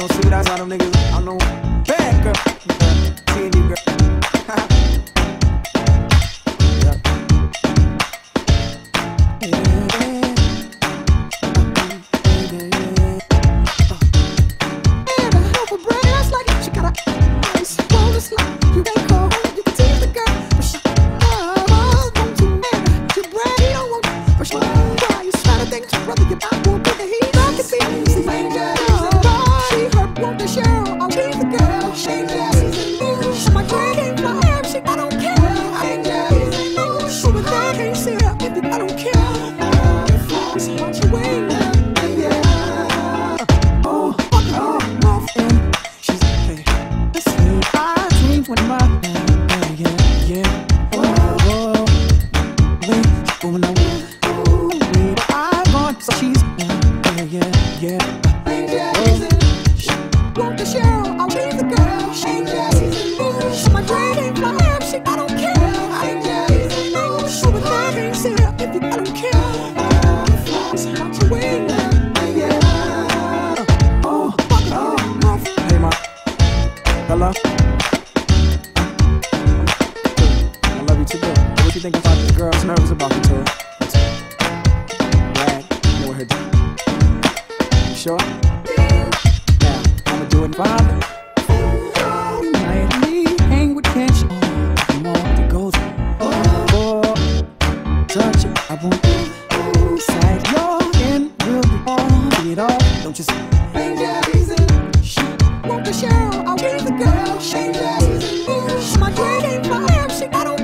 don't see that's how them niggas. I don't know. Bad girl. TND girl. Hello? I love you too, girl. What you think about this girl? I'm nervous about the tour. Brad, I know what her do. You sure? Now, I'ma do it in 5. Nightly, hang with tension. I'm on to go touch it, I won't go inside your end. We'll be all, be it all. Don't just hang that easy. She want to share, I'll be the girl. Shake that easy. My dream ain't my app, I don't